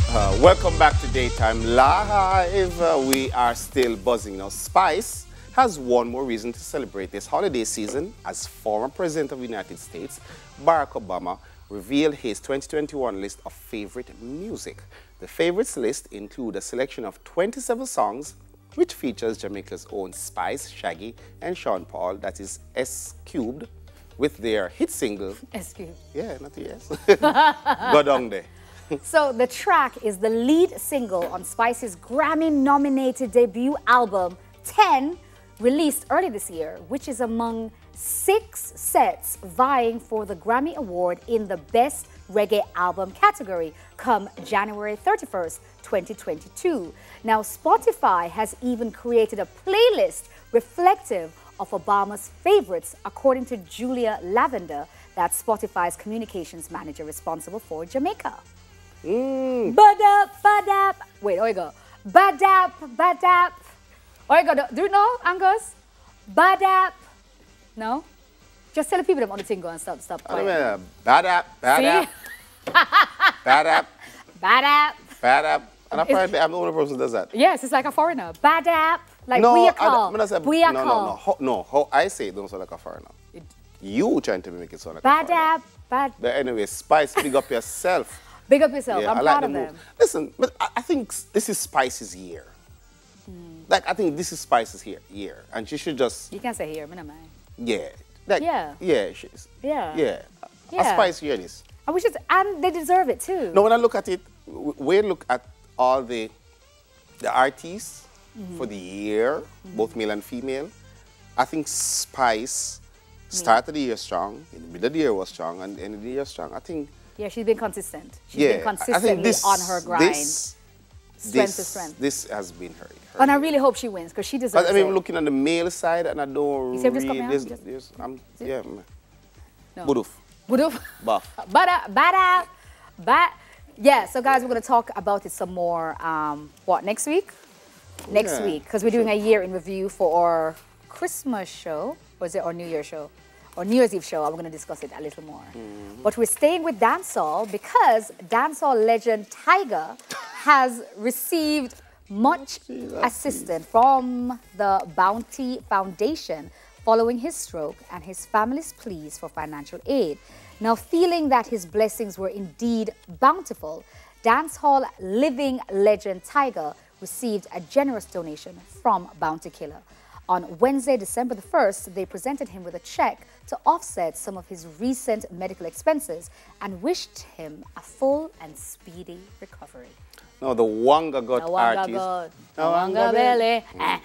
Welcome back to Daytime Live. We are still buzzing now. Spice has one more reason to celebrate this holiday season as former President of the United States, Barack Obama, revealed his 2021 list of favorite music. The favorites list include a selection of 27 songs, which features Jamaica's own Spice, Shaggy, and Sean Paul, that is S Cubed, with their hit single. S Cubed. Yeah, not the S. Go down there. So the track is the lead single on Spice's Grammy-nominated debut album, 10, released early this year, which is among 6 sets vying for the Grammy Award in the Best Reggae Album category come January 31st, 2022. Now, Spotify has even created a playlist reflective of Obama's favorites, according to Julia Lavender, that's Spotify's communications manager responsible for Jamaica. Badap, badap. Wait, there you go. Badap, badap. There you go. Do you know, Angus? Badap. No? Just tell the people on the thing go and stop. I don't know. Badap, badap. Badap. Badap. Badap. And apparently I'm the only person who does that. Yes, it's like a foreigner. Badap. Like no, we are called. No. How I say it don't sound like a foreigner. You trying to make it sound like a foreigner. Badap. But anyway, Spice, big up yourself. Big up yourself. Yeah, I'm proud of them. Listen, but I think this is Spice's year. Like, I think this is Spice's year. And she should just... You can say here, man. Yeah. Like, yeah. Yeah. Yeah. A Spice year is. And they deserve it too. No, when I look at it, we look at all the artists for the year, both male and female. I think Spice started the year strong, in the middle of the year was strong, and the end of the year strong. I think... Yeah, she's been consistent. She's been consistently on her grind. Strength to strength. This has been her and year. I really hope she wins because she deserves it. I mean, looking on the male side, and I don't you really... Yeah. No. Buduf. Buff. Yeah, so guys, we're going to talk about it some more, next week? Next week, because we're doing a year in review for our Christmas show. Was it our New Year show? Or New Year's Eve show, and we're going to discuss it a little more. But we're staying with dancehall because dancehall legend Tiger has received much assistance from the Bounty Foundation following his stroke and his family's pleas for financial aid. Now, feeling that his blessings were indeed bountiful, dancehall living legend Tiger received a generous donation from Bounty Killer. On Wednesday, December the 1st, they presented him with a check to offset some of his recent medical expenses and wished him a full and speedy recovery. No, the Wanga God artist. No Wanga belly.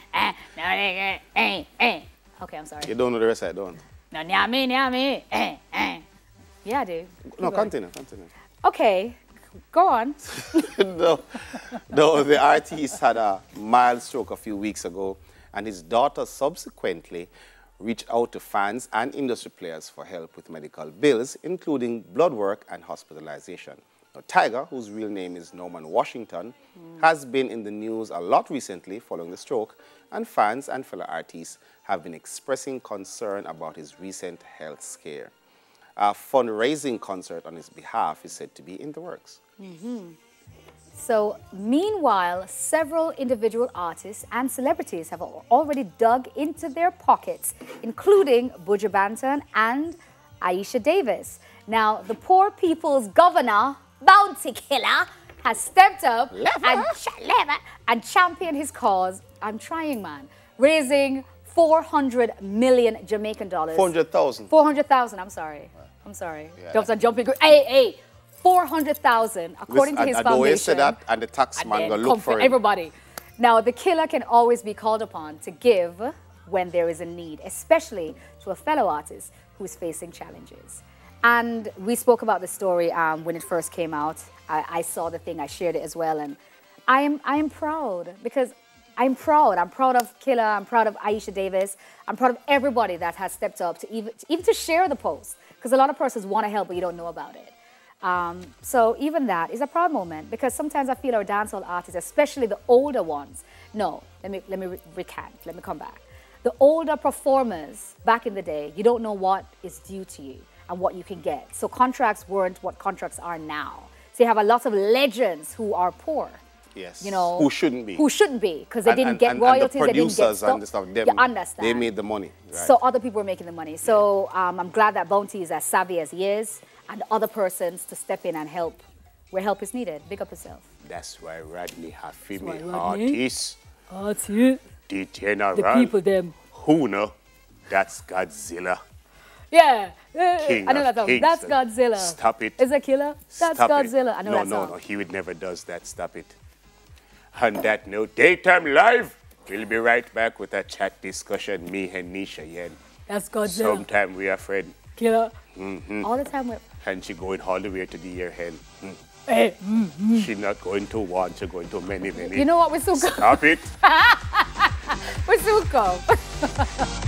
Okay, I'm sorry. You don't know the rest, I don't. No, nyami. Yeah, I do. No, continue. Okay, go on. No, the artist had a mild stroke a few weeks ago, and his daughter subsequently reached out to fans and industry players for help with medical bills, including blood work and hospitalization. Now, Tiger, whose real name is Norman Washington, has been in the news a lot recently following the stroke, and fans and fellow artists have been expressing concern about his recent health scare. A fundraising concert on his behalf is said to be in the works. So, meanwhile, several individual artists and celebrities have already dug into their pockets, including Buju Banton and Aisha Davis. Now, the poor people's governor, Bounty Killer, has stepped up and championed his cause. I'm trying, man. Raising 400 million Jamaican dollars. 400,000. 400,000, I'm sorry. Yeah. I'm jumping. Hey. 400,000, according to his foundation. I always say that, and the tax man will look for it. Everybody. Now, the killer can always be called upon to give when there is a need, especially to a fellow artist who is facing challenges. And we spoke about the story when it first came out. I saw the thing, I shared it as well, and I am proud because I'm proud. I'm proud of Killer. I'm proud of Aisha Davis. I'm proud of everybody that has stepped up to even to share the post, because a lot of persons want to help, but you don't know about it. So even that is a proud moment, because sometimes I feel our dancehall artists, especially the older ones, let me recant, let me come back. The older performers back in the day, you don't know what is due to you and what you can get. So contracts weren't what contracts are now. So you have a lot of legends who are poor. Yes. You know, who shouldn't be. Who shouldn't be, because they didn't get royalties, and the they didn't get producers and the stuff, you understand. They made the money. Right. So other people are making the money. So I'm glad that Bounty is as savvy as he is, and other persons to step in and help where help is needed. Big up yourself. That's why Rodney have female Artists. The general. The people them. Who know? That's Godzilla. Yeah. King I know that song. Kings. That's Godzilla. Stop it. Is a killer? That's Stop Godzilla. It. I know that song. No, he would never does that. Stop it. On that note, Daytime Live. We'll be right back with a chat discussion, me and Nisha Yen. That's Godzilla. Sometime we are friends. Killer. All the time. And she going all the way to the year hen. Hey. She's not going to one, she's going to many. You know what? We're so good. Stop it. We're so good.